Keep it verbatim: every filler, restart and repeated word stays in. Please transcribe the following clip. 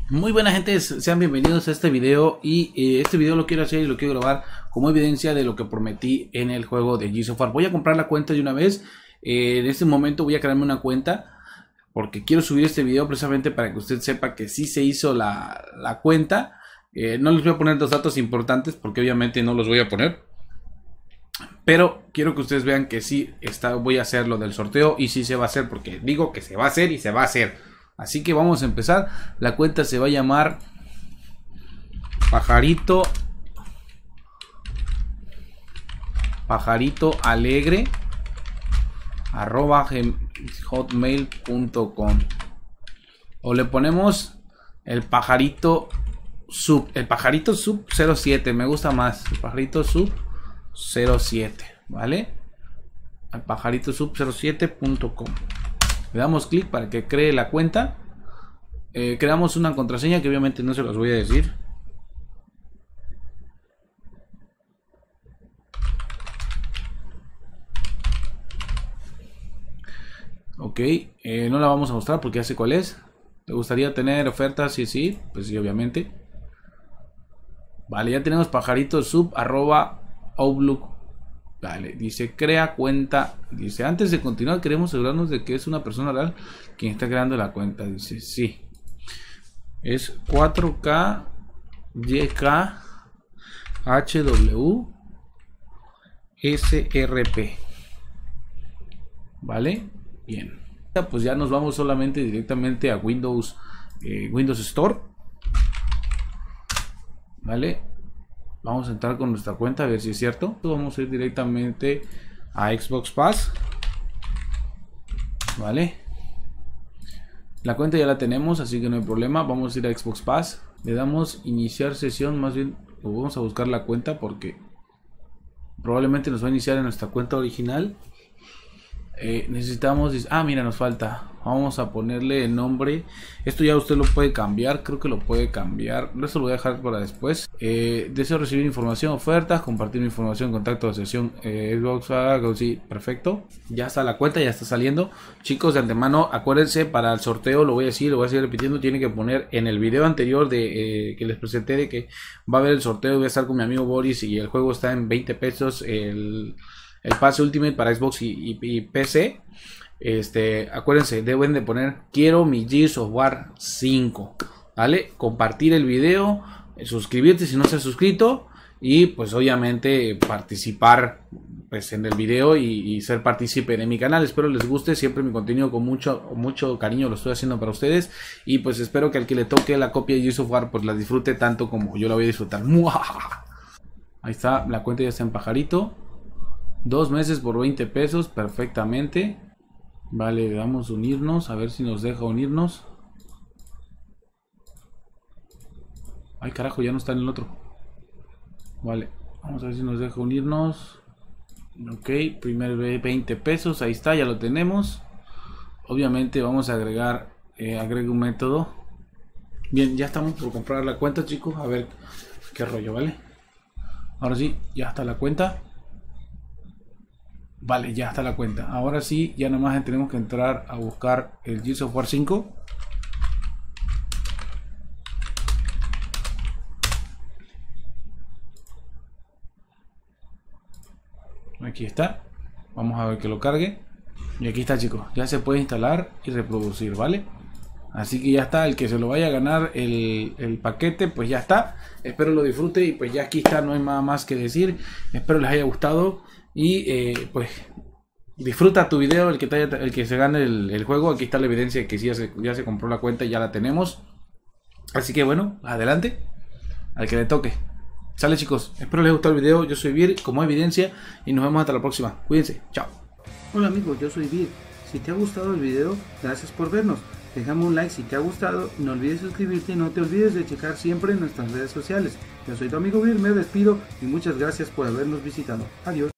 Muy buena gente, sean bienvenidos a este video y eh, este video lo quiero hacer y lo quiero grabar como evidencia de lo que prometí en el juego de Gears of War. Voy a comprar la cuenta de una vez, eh, en este momento voy a crearme una cuenta porque quiero subir este video precisamente para que usted sepa que sí se hizo la, la cuenta. Eh, no les voy a poner los datos importantes porque obviamente no los voy a poner, pero quiero que ustedes vean que sí está, voy a hacer lo del sorteo y sí se va a hacer, porque digo que se va a hacer y se va a hacer. Así que vamos a empezar. La cuenta se va a llamar Pajarito Pajarito Alegre arroba hotmail punto com, o le ponemos el pajarito sub, el pajarito sub cero siete, me gusta más, el pajarito sub cero siete, ¿vale? Al pajarito sub cero siete punto com. Le damos clic para que cree la cuenta. Eh, creamos una contraseña que obviamente no se los voy a decir. Ok, eh, no la vamos a mostrar porque ya sé cuál es. ¿Te gustaría tener ofertas? Sí, sí, pues sí, obviamente. Vale, ya tenemos pajarito sub arroba outlook. Vale, dice crea cuenta. Dice antes de continuar queremos asegurarnos de que es una persona real quien está creando la cuenta. Dice sí. Es cuatro K Y K H W S R P. Vale, bien. Pues ya nos vamos solamente directamente a Windows, eh, Windows Store. Vale. Vamos a entrar con nuestra cuenta a ver si es cierto. Vamos a ir directamente a Xbox Pass. Vale. La cuenta ya la tenemos, así que no hay problema. Vamos a ir a Xbox Pass. Le damos iniciar sesión. Más bien, vamos a buscar la cuenta porque probablemente nos va a iniciar en nuestra cuenta original. Eh, necesitamos... Ah, mira, nos falta. Vamos a ponerle el nombre. Esto ya usted lo puede cambiar. Creo que lo puede cambiar. Esto lo voy a dejar para después. Eh, deseo recibir información, ofertas, compartir mi información, contacto de sesión, eh, Xbox. Ah, sí, perfecto. Ya está la cuenta, ya está saliendo. Chicos, de antemano, acuérdense, para el sorteo, lo voy a decir, lo voy a seguir repitiendo. Tienen que poner en el video anterior de eh, que les presenté de que va a haber el sorteo. Voy a estar con mi amigo Boris y el juego está en veinte pesos. El... El pase Ultimate para Xbox y, y, y P C. Este, acuérdense, deben de poner quiero mi Gears of War cinco. ¿Vale? Compartir el video, suscribirte si no se ha suscrito. Y pues obviamente participar pues, en el video y, y ser partícipe de mi canal. Espero les guste siempre mi contenido, con mucho, mucho cariño lo estoy haciendo para ustedes. Y pues espero que al que le toque la copia de Gears of War pues la disfrute tanto como yo la voy a disfrutar. Ahí está, la cuenta ya está en pajarito. Dos meses por veinte pesos, perfectamente. Vale, le damos unirnos, a ver si nos deja unirnos. Ay, carajo, ya no está en el otro. Vale, vamos a ver si nos deja unirnos. Ok, primer veinte pesos, ahí está, ya lo tenemos. Obviamente vamos a agregar, eh, agregue un método. Bien, ya estamos por comprar la cuenta, chicos. A ver qué rollo, ¿vale? Ahora sí, ya está la cuenta. Vale, ya está la cuenta. Ahora sí, ya nomás tenemos que entrar a buscar el Gears of War cinco. Aquí está. Vamos a ver que lo cargue. Y aquí está, chicos. Ya se puede instalar y reproducir, ¿vale? Así que ya está. El que se lo vaya a ganar el, el paquete, pues ya está. Espero lo disfrute y pues ya aquí está. No hay nada más que decir. Espero les haya gustado. Y eh, pues disfruta tu video, el que, te haya, el que se gane el, el juego. Aquí está la evidencia de que sí, ya, se, ya se compró la cuenta y ya la tenemos. Así que bueno, adelante, al que le toque. Sale, chicos, espero les haya gustado el video. Yo soy Vir, como evidencia, y nos vemos hasta la próxima. Cuídense, chao. Hola amigos, yo soy Vir. Si te ha gustado el video, gracias por vernos. Déjame un like si te ha gustado, no olvides suscribirte y no te olvides de checar siempre en nuestras redes sociales. Yo soy tu amigo Vir, me despido y muchas gracias por habernos visitado. Adiós.